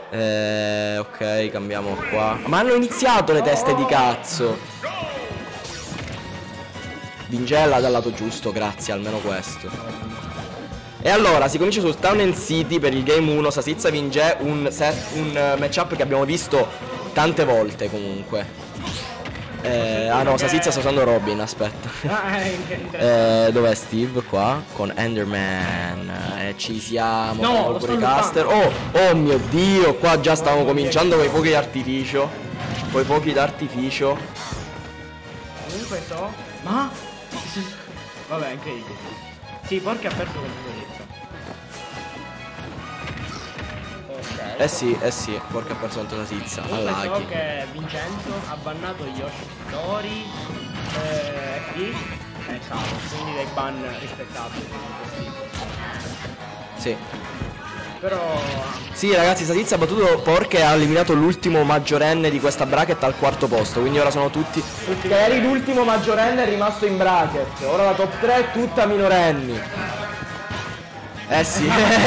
Ok, cambiamo qua. Ma hanno iniziato le teste di cazzo. Vingella dal lato giusto, grazie, almeno questo. E allora si comincia su Town and City per il game 1. Sasizza vince un matchup che abbiamo visto tante volte comunque. Ah no, Sasizza sta usando Robin, aspetta. Dov'è Steve? Qua con Enderman. Ci siamo. No, pure Caster. Oh mio Dio, qua già stavamo cominciando con i fuochi d'artificio. Comunque so. Ma? Vabbè, incredibile. Sì, porca ha perso quel sì, porca ha perso tanto Sasizza. So che Vincenzo ha bannato Yoshi Story FD e Cavo, quindi dei ban rispettabili. Sì. Però sì ragazzi, Sasizza ha battuto Porca e ha eliminato l'ultimo maggiorenne di questa bracket al quarto posto. Quindi ora sono tutti eri l'ultimo maggiorenne è rimasto in bracket. Ora la top 3 è tutta minorenni. Sì.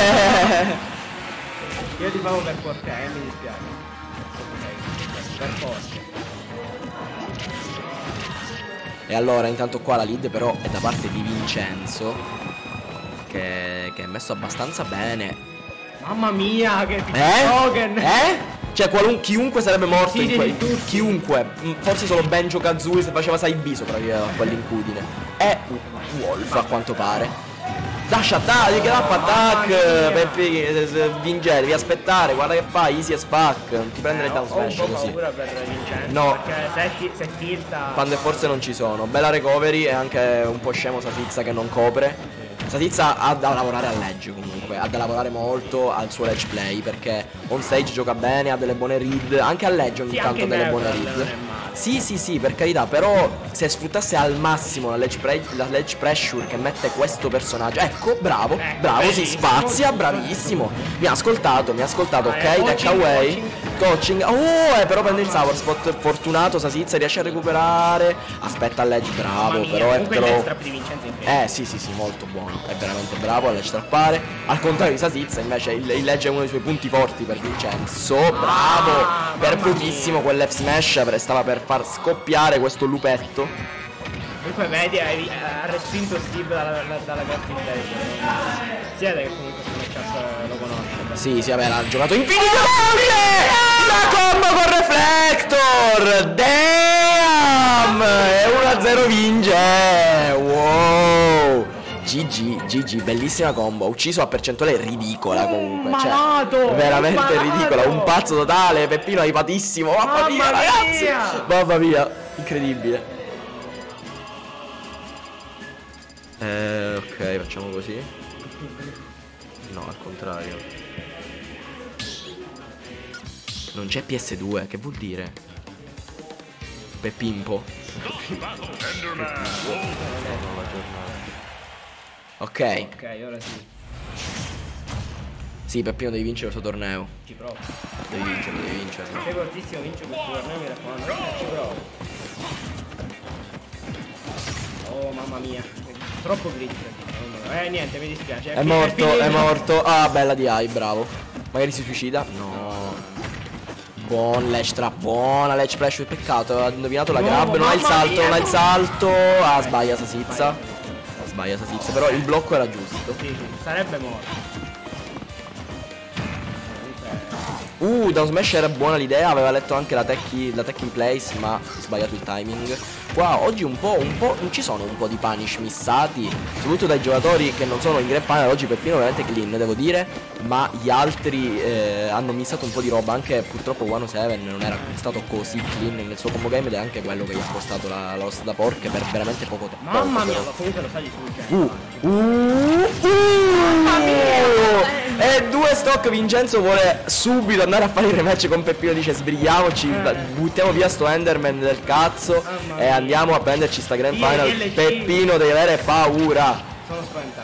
io ti favo per Porca, mi dispiace. Per forza. E allora intanto qua la lead però è da parte di Vincenzo che è messo abbastanza bene. Mamma mia, che token! Cioè chiunque sarebbe morto chiunque. Forse solo Benjo Kazooie se faceva 6B sopravviveva a quell'incudine. È un Wolf a quanto pare. Dash attack, get up attack, Peppi, vince, devi aspettare, guarda che fa, easy as fuck, non ti prendere il down smash così. Ho paura per Vincenzo, no, perché se tilta... Quando forse non ci sono, bella recovery e anche un po' scemo Sasizza che non copre. Sasizza ha da lavorare al ledge comunque, ha da lavorare molto al suo ledge play perché on stage gioca bene, ha delle buone read, anche al ledge ogni tanto ha delle buone read. Sì, per carità, però se sfruttasse al massimo la ledge pressure che mette questo personaggio, ecco, bravo, si spazia, bravissimo. Mi ha ascoltato, ok, deck away, coaching, però prende il sour spot, fortunato Sasizza, riesce a recuperare, aspetta al ledge, bravo, però è sì, molto buono, è veramente bravo a ledge trappare, al contrario di Sasizza invece il ledge è uno dei suoi punti forti per Vincenzo, bravo, per pochissimo quell'F smash stava per far scoppiare questo lupetto. Comunque vedi, ha respinto Steve dalla carta interna. Si vede che comunque questo matchup lo conosce. Sì, vabbè, l'ha giocato infinite volte! La combo con Reflector! Damn! E 1-0 vince! Wow! GG, bellissima combo. Ha ucciso a percentuale ridicola comunque. Cioè, veramente ridicola. Un pazzo totale. Peppino hypatissimo. Mamma mia, ragazzi! Mamma mia, incredibile. Ok, facciamo così. No, al contrario. Non c'è PS2, che vuol dire? Peppimpo. Ok, ora sì. Sì, Peppino devi vincere il suo torneo. Ci provo. Devi vincere. Sei fortissimo, vince questo torneo, mi raccomando. Ci provo. Oh mamma mia. Troppo glitch. Niente, mi dispiace. È morto. Ah, bella DI, bravo. Magari si suicida. No. Buon ledge trap, buona ledge pressure. Peccato, ha indovinato la grab. Non ha il salto, Ah, sbaglia Sasizza. Però il blocco era giusto. Sì, sarebbe morto. Down smash era buona l'idea, aveva letto anche la tech in place, ma ha sbagliato il timing. Qua oggi un po' ci sono un po' di punish missati, soprattutto dai giocatori che non sono in Grand Final. Oggi Peppino veramente clean, devo dire, ma gli altri hanno missato un po' di roba. Anche purtroppo 1-7 non era stato così clean nel suo combo game ed è anche quello che gli ha costato la loss da porca per veramente poco tempo. Mamma mia, comunque lo sai di Mamma mia! E 2 stock. Vincenzo vuole subito andare a fare il rematch con Peppino, dice sbrighiamoci, buttiamo via sto Enderman del cazzo e andiamo a prenderci sta Grand Final. Peppino deve avere paura. Sono spaventato.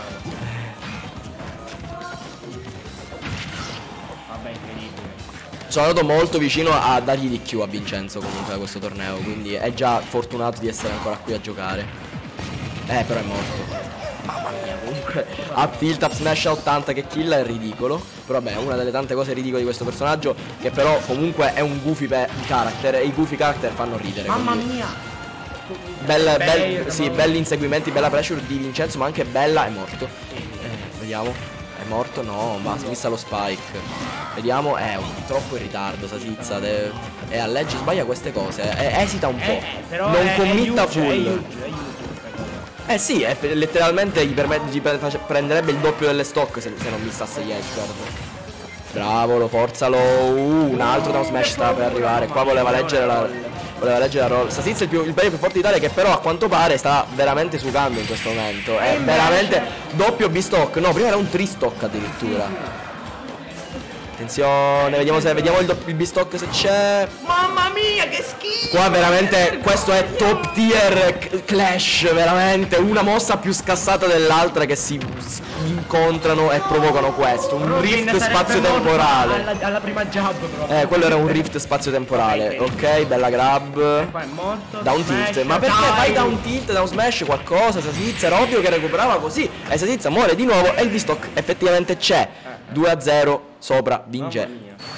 Vabbè, incredibile. Sono andato molto vicino a dargli di Q a Vincenzo comunque da questo torneo, quindi è già fortunato di essere ancora qui a giocare. Però è morto. Mamma mia, comunque comunque up tilt, up smash a 80 che kill è ridicolo. Però vabbè, è una delle tante cose ridicole di questo personaggio, che però comunque è un goofy character, e i goofy character fanno ridere. Mamma quindi. mia! Sì, belli inseguimenti, bella pressure di Vincenzo, ma anche bella, è morto. Vediamo. È morto? No, ma smissa lo spike. Vediamo, è troppo in ritardo Sasizza. E a legge sbaglia queste cose. Esita un po'. Però non committa huge, full. Sì, letteralmente gli prenderebbe il doppio delle stock se non missasse gli edgeguard. Bravolo, forzalo. Un altro down smash sta per arrivare. Qua voleva leggere la roll. Sasizza il player più forte d'Italia, che però a quanto pare sta veramente sugando in questo momento. È veramente doppio B-stock. No, prima era un 3-stock addirittura. Attenzione, vediamo il B-stock se c'è. Mamma mia, che schifo! Qua veramente questo è top tier clash, veramente una mossa più scassata dell'altra che si incontrano e provocano questo. Un rift spazio-temporale. Alla prima jab proprio. Quello era un rift spazio-temporale. Ok, bella grab. Qua è morto. Down tilt. Ma perché vai down tilt, down smash, qualcosa? Sasizza era ovvio che recuperava così. E Sasizza muore di nuovo e il V-stock effettivamente c'è. 2-0 sopra vince.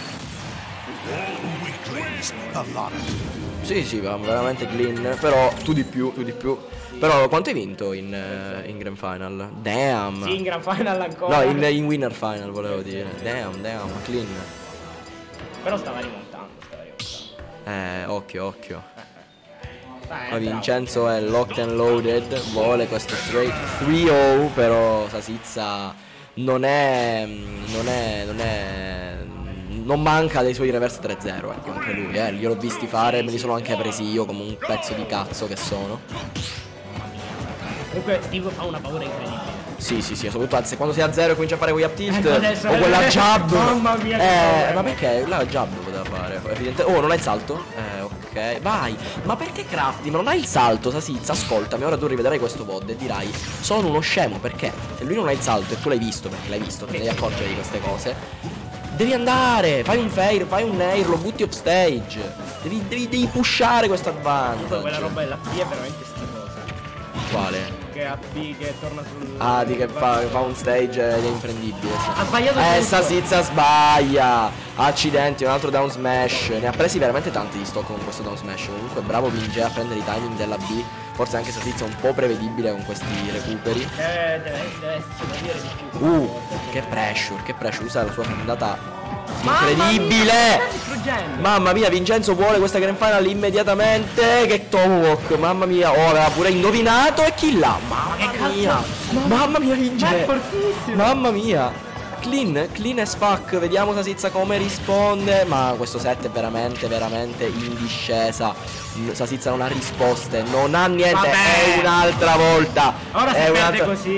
Sì, va veramente clean. Però tu di più. Però quanto hai vinto in Grand Final? Damn. Sì, in Grand Final ancora. No, in Winner Final volevo dire. Damn, clean. Però stava rimontando. Occhio. Ma Vincenzo è locked and loaded. Vuole questo straight 3-0. Però Sasizza non manca dei suoi reverse 3-0, ecco, anche lui, li ho visti fare, me li sono anche presi io come un pezzo di cazzo che sono. Comunque Steve fa una paura incredibile. Sì, soprattutto quando sei a 0 e cominci a fare quegli up tilt o quella jab. Mamma mia, ma perché la jab poteva fare? Evidente. Oh, non hai il salto? Ok, vai. Ma perché crafti? Ma non hai il salto, Sasizza? Ascoltami, ora tu rivedrai questo VOD e dirai: sono uno scemo, perché se lui non ha il salto e tu l'hai visto, perché l'hai visto, te ne devi accorgere di queste cose. Devi andare, fai un fair, fai un nair, lo butti off stage. Devi pushare questo advantage. Quella roba della P è veramente schifosa. Quale? Che ha P che torna sul. Di che fa un stage ed è imprendibile. Ha sbagliato tutto. Sasizza sbaglia. Accidenti, un altro down smash. Ne ha presi veramente tanti di stock con questo down smash. Comunque bravo Vinge a prendere i timing della B. Forse anche Sasizza un po' prevedibile con questi recuperi. Deve essere di più. Che pressure, usa la sua fondata incredibile. Mamma mia, Vincenzo vuole questa Grand Final immediatamente. Che tomahawk, mamma mia. Oh, aveva pure indovinato e killa. Mamma mia Vince. Mamma mia. Clean as fuck. Vediamo Sasizza come risponde. Ma questo set è veramente in discesa. Sasizza non ha risposte, non ha niente. Vabbè. È un'altra volta. Ora si perde così.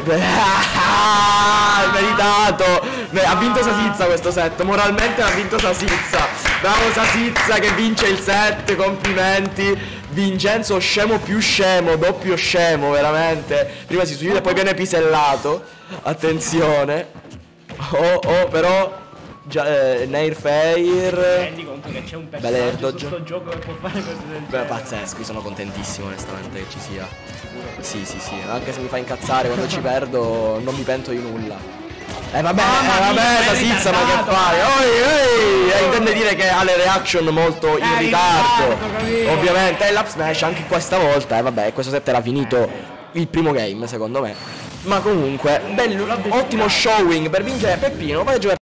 Meritato. Ha vinto Sasizza questo set. Moralmente ha vinto Sasizza. Bravo Sasizza che vince il set. Complimenti. Vincenzo scemo più scemo, doppio scemo, veramente. Prima si suicida e poi viene pisellato. Attenzione. Però Nair Fair. Rendi conto che c'è un personaggio su sto gioco che può fare cose del genere. Pazzesco, io sono contentissimo onestamente che ci sia. Sì, anche se mi fa incazzare quando ci perdo, non mi pento di nulla. Vabbè, Sasizza, ma che fai? Intende dire che ha le reaction molto in ritardo. Ovviamente, l'up smash anche questa volta. Vabbè, questo set era finito il primo game, secondo me. Ma comunque, ottimo showing per vincere Peppino. Vai a giocare.